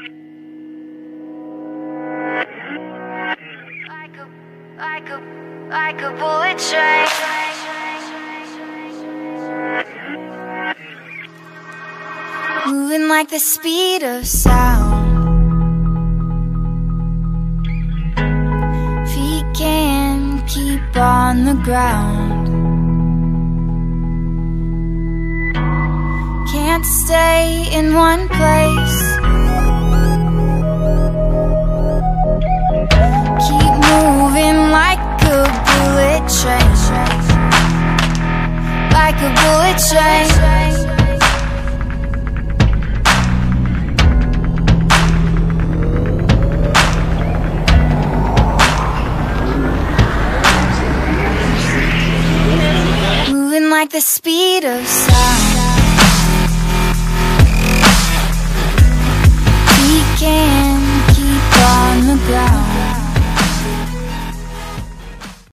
Like a bullet train, moving like the speed of sound. Feet can't keep on the ground, can't stay in one place. Keep moving like a bullet train, like a bullet train. Moving like the speed of sound.